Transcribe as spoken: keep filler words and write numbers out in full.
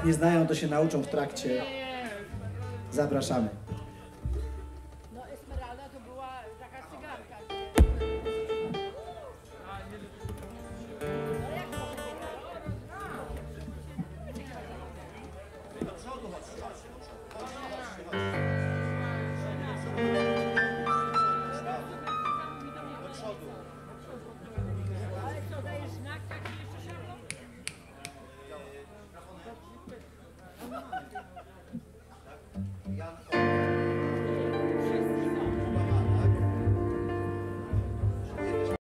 jak nie znają, to się nauczą w trakcie. Zapraszamy.